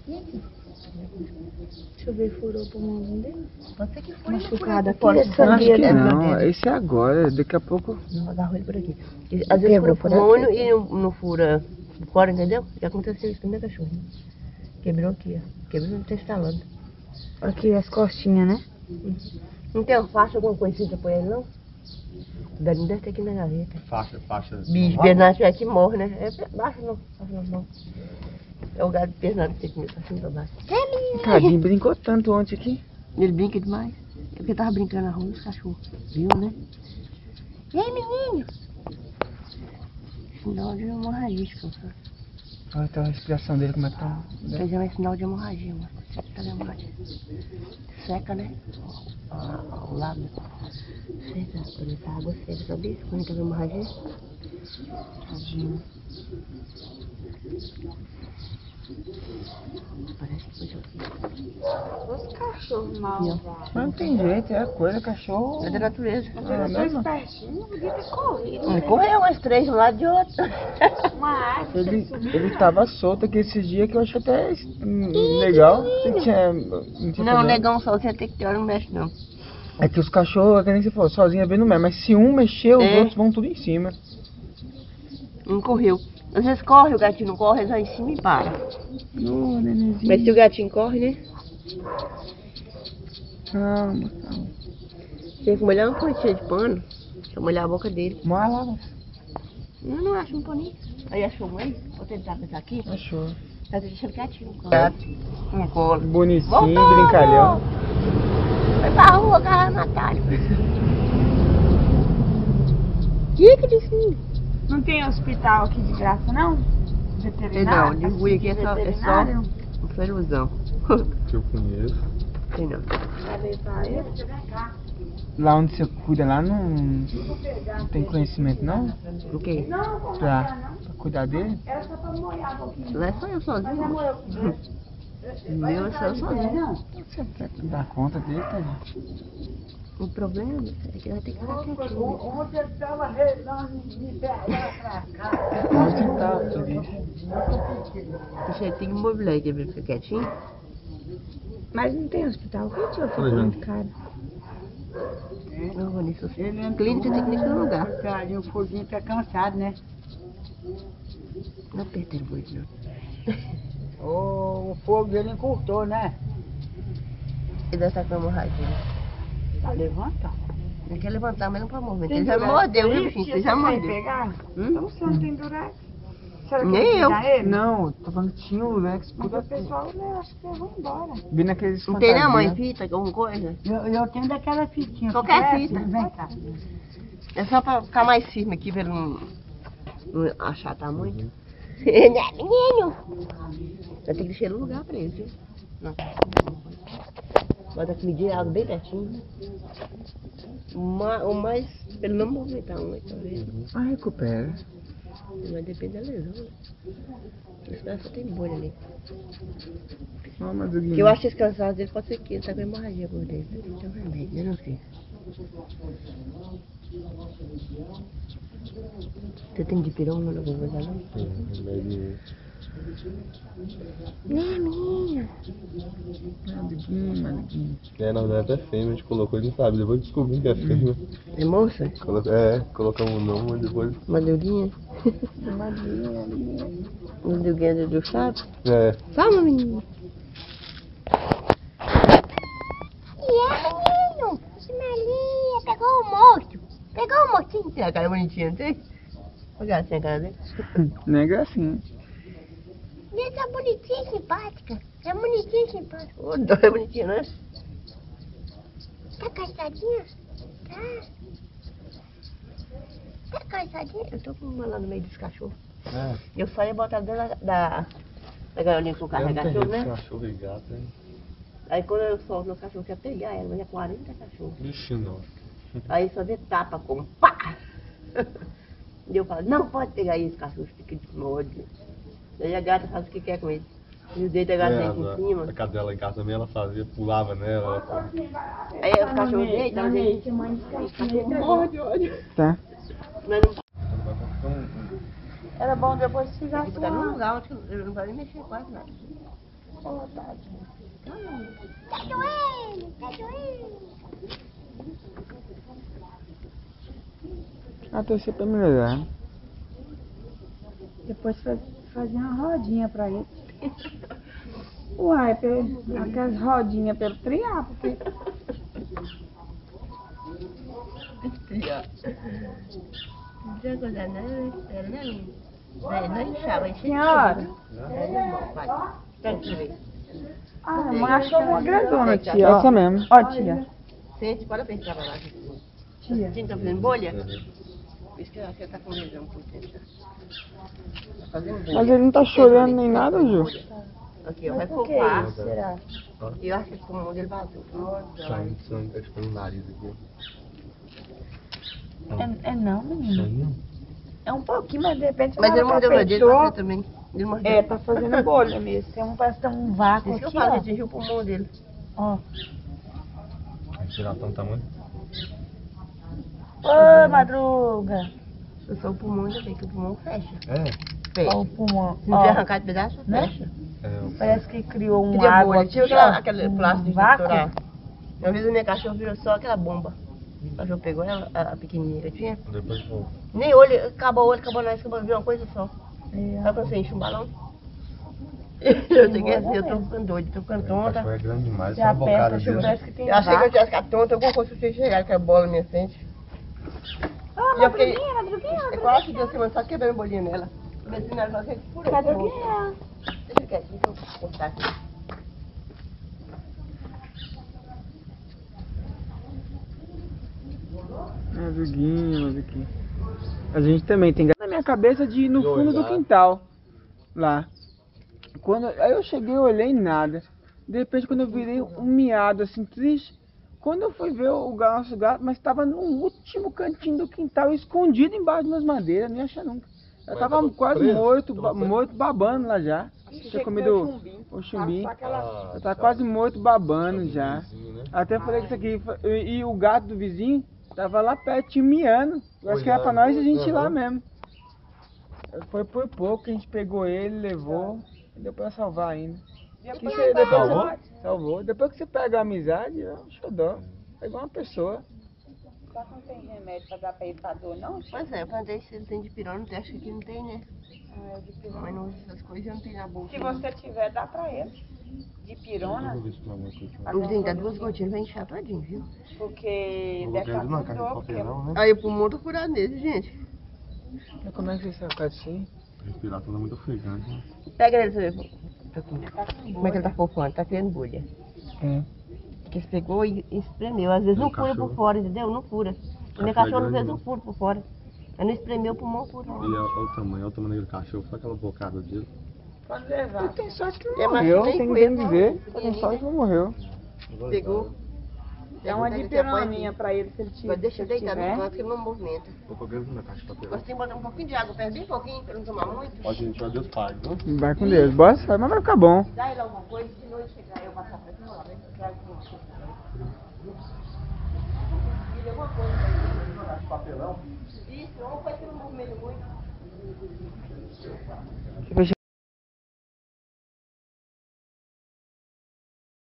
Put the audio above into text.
E aqui? Deixa eu ver, furou o pulmão dele. Pode ser que fure. Machucado aqui, Pode essa ser. Acho que sangueira. não, esse é agora, daqui a pouco. Não, agarrou ele por aqui. Às vezes fura o pulmão e não fura fora, entendeu? Já aconteceu isso com minha cachorra. Quebrou aqui, ó. Quebrou, não tá instalando. Aqui, as costinhas, né? Não tem uma faixa, alguma coisinha pra ele, não? O Darinho deve ter aqui na gaveta. Faixa. Bicho, Bernardo já que morre, né? É baixo não. É o gato de Bernardo que tem comigo, assim pra baixo. Cadinho brincou tanto ontem aqui. Ele brinca demais. É porque tava brincando na rua os cachorros. Viu, né? E aí, menino? Sinal de hemorragia, professor. Olha a respiração dele, como é que tá. Mas é sinal de hemorragia, mano. Tá de hemorragia. Seca, né? O lábio. Seca, quando essa água seca, sabia? Quando tá de hemorragia. Tadinho. Parece que foi aqui. Os cachorros malvados. Mas não tem jeito, é coisa, cachorro. É da natureza. É mesmo? Espertinho, podia ter corrido. Ele correu umas 3 de um lado de outro. Uma árvore. Ele tava solto aqui esses dias que eu achei até legal. Você tinha Não, problema. negão sozinho tem que ter hora, não mexe não. É que os cachorros, é que nem você falou, sozinho vem no mexe. Mas se um mexer, os outros vão tudo em cima. Não correu. Às vezes corre, o gatinho não corre, eles vão em cima e para. Ô, nenenzinho. Mas se o gatinho corre, né? Calma. Tem que molhar uma pontinha de pano. Pra molhar a boca dele. Moa lá, moça. Eu não acho um paninho. Aí achou um aí? Vou tentar pensar aqui. Achou. Tá deixando quietinho. Gato. Um colo. Bonitinho, Voltou! brincalhão. Foi pra rua, agarrar a Natália. Que disse? Não tem hospital aqui de graça, não? Veterinário? Não, de Rui aqui é só Veterinário? um feruzão. Que eu conheço. Tem não. Lá onde você cuida, lá não tem conhecimento, não? O quê? Pra cuidar dele? Lá é só eu sozinho. O meu é só eu sozinho. Você vai dar conta dele, tadinho. O problema é que vai ter que ficar quietinho. Onde tá tudo isso? Você tem que mobilar aqui pra ficar quietinho. Mas não tem hospital. Que tio fica Olha, muito caro. Não, Vanessa, clínica tem que ir no lugar. Carinho, o foguinho tá cansado, né? Não aperta ele muito, não. O fogo dele encurtou, né? Ele deve estar com hemorragia. Tá levantando. Não quer levantar, mas não pode mover. Ele já mordeu, viu, bichinho? Ele já mordeu. pegar? Então você não tem durex? Nem eu. Não, tô falando que tinha o Lex. Mas o pessoal, né, acho que vão embora. Bem naqueles Não tem, né, mãe? fantasia. Fita, alguma coisa? Eu tenho daquela fitinha. Qualquer parece, fita. Vem cá. É só pra ficar mais firme aqui, pra ele não achatar muito. Né, menino? Vai ter que deixar no lugar pra ele, viu? Não. Bota a comidinha e água bem pertinho. O mais, pra ele não movimentar muito, tá vendo? Ah, recupera. Mas depende da lesão, né? Esse cara só tem bolha ali. Ó, Maduguinho. Porque eu acho que esse cansado dele pode ser que ele tá com hemorragia por dentro. Então remédio, né, não sei. Você tem dipirona ou alguma coisa não? Remédio. Né, menina? Maduguinho. Na verdade é fêmea, a gente colocou e não sabe. Depois descobrimos que é fêmea. É moça? Colocamos o nome, mas depois. Maduguinha? Maduguinha do chato? É. Calma, menino. Menino! Maria, pegou o morto. Pegou o mortinho. Tem a cara bonitinha, não tem? Olha assim a cara dele. Não é gracinha. Ele tá bonitinha e simpática. É bonitinha e simpática. Ô, dó, é bonitinha, né? Tá cansadinha? Tá. Tá cansadinha? Eu tô com uma lá no meio dos cachorros. É. Eu saio e boto ela dentro da gaiolinha com o carregador, né? Cachorro e gato, hein? Aí quando eu solto meu cachorro, quer pegar ela, mas é 40 cachorros. Vixe, não. Aí só vê tapa como pá! E eu falo, não pode pegar esse cachorro, fica de ódio. Aí a gata faz o que quer com ele. E o dedo da gata deita em cima. A cadela em casa também, ela fazia, pulava nela. Aí o cachorro deita, ela deita. O cachorro morre de ódio. Tá. Mas não Era bom depois que já fica no lugar onde eu não vai nem mexer quase nada. Ô, tadinho. Tá doendo, tá doendo. Ah, torcer pra melhorar. Depois fazia uma rodinha pra ele. Uai, aquelas rodinhas pelo triar, porque Não tinha coisa, né? Era, né, menino? Não inchava, enchia. senhora. É normal, vai. Pega pra ver. Ah, a mãe achou uma grandona, tia. Essa Ó, mesmo. ó tia. Sente, bora ver se tava lá. Tia. Quem tá fazendo bolha? Por isso que eu acho que ele tá com lesão por dentro. Tá fazendo bolha. Mas ele não tá chorando nem nada, Ju. Aqui, ó, vai Por que poupar. isso, será? E eu acho que o pulmão dele vazou. Saindo sangue, tá ficando no nariz aqui. É não, menino. Sangue? É um pouquinho, mas de repente Mas na ele hora mordeu que meu dedo fechou, pra você também. Ele mordeu. é, tá fazendo bolha mesmo. Parece que tem um vácuo Isso que eu aqui, falo, que ó. atingiu o pulmão dele. Ó. A respiração tá muito. Ô, Madruga. Eu sou o pulmão, ainda bem que o pulmão fecha. É, Fecha. Ó o pulmão. Se não Ó, tiver arrancado de pedaço, Né? fecha. parece que criou um Cria água bolha. aqui, Tinha ó, aquele plástico de vácuo. estourar. Uma vez a minha cachorra virou só aquela bomba. O cachorro pegou ela, a pequenininha que eu tinha. depois vou. Nem olho, acabou o olho, acabou nós, acabou, viu uma coisa só. É, Sabe quando você enche um balão? Eu sei que é assim, eu tô ficando doida, tô ficando O tonta. cachorro é grande demais, já só a bocada aperta, dele. parece que tem Eu achei que eu vácuo. tinha ficado tonta, alguma coisa que eu tinha chegado, que a bola na minha frente. Ah, E eu fiquei- Madruguinha, É quase que 2 semanas só quebrando bolinha nela. Mas se nós gente furou. Madruguinha. Deixa quietinho, deixa eu cortar aqui. Madruguinha. A gente também tem na minha cabeça de ir no fundo do quintal. Lá. Aí eu cheguei, eu olhei nada. De repente, quando eu virei um miado assim, triste. Quando eu fui ver o nosso gato, mas estava no último cantinho do quintal, escondido embaixo das madeiras, nem achei nunca. Eu Mas tava tava quase preso? morto, Tava preso? morto, babando lá já. Tinha comido o chumbinho. Eu tava quase morto, babando já. Até falei que isso aqui. E o gato do vizinho tava lá pertinho, miando. Eu acho que era pra nós e a gente ir lá mesmo. Foi por pouco que a gente pegou ele, levou. E deu pra salvar ainda. Que você, depois Salvou? Salvou. Depois que você pega a amizade, é um xodó. É igual uma pessoa. Só que não tem remédio pra dar pra ele pra dor, não? Pois é, eu perguntei se ele tem de pirona, não tem, acho que aqui não tem, né? Ah, é de pirona. Mas não, essas coisas eu não tenho na bolsa. Se você tiver, dá pra ele. De pirona, Não tem, dá 2 gotinhas, vai inchar todinho, viu? porque Não deve vou estar na com caixa de dor, porque papelão, né? Aí o pulmão tá curado nele, gente. Mas como é que você sabe assim? Respirar tudo é muito ofegante, né? Pega ele, você vê. Como é que ele tá fofando? Tá criando bolha. Porque você pegou e espremeu. Às vezes É não um cura por cachorro. fora, entendeu? Não cura. O meu Cachorro é cachorro às grande, vezes não né? cura por fora. Mas não espremeu, o pulmão cura. Ele olha o tamanho daquele cachorro, só aquela bocada dele. pode levar. Tem sorte que não É, mas morreu, nem tem com ninguém ele, dizer. não. Tem sorte que não morreu. Pegou. Dá uma de pironinha pra ele, se ele Agora deixa eu se deitar no tiver. canto que ele não movimenta. Vou pôr dentro da caixa de papelão. Agora tem que botar um pouquinho de água, perde bem pouquinho pra não tomar muito. Ó, gente, ó, Deus Pai, viu? Vai com Deus. Boa sorte, mas vai ficar bom. Dá ele alguma coisa, se não chegar eu passar pra cima, lá, né? Eu quero que você alguma coisa pra ele. Papelão? Isso, uma coisa que não movimenta muito. Deixa eu ver